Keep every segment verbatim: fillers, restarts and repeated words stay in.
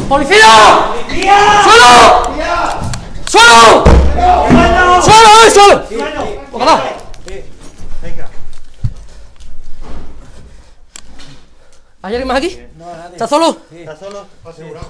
¡Policía! ¡Policía! ¡Suelo! ¡Suelo! ¡Suelo! ¡Suelo, eh, suelo! ¡Suelo! ¡Ojalá! Venga. ¿Hay alguien más aquí? No, nadie. ¿Estás solo? ¿Estás solo? Asegurado.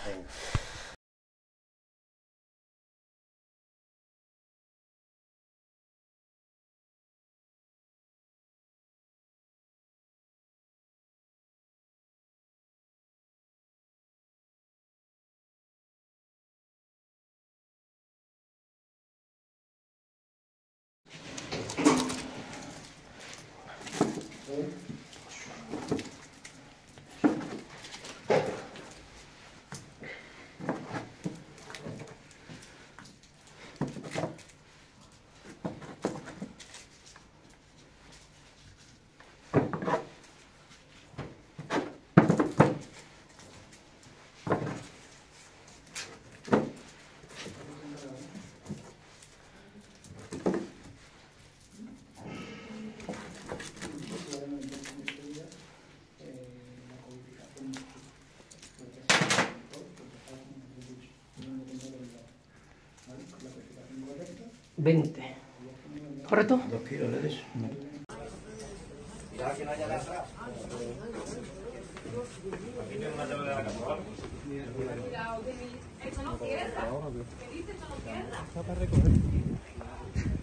veinte. ¿Correcto? Dos kilos de eso. Esto no cierra. ¿Qué dices? Esto no cierra.